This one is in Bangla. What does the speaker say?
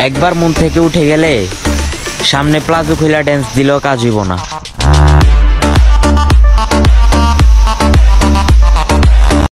একবার মন থেকে উঠে গেলে সামনে প্লাজো খুইলা ড্যান্স দিলেও কাজ হইব না।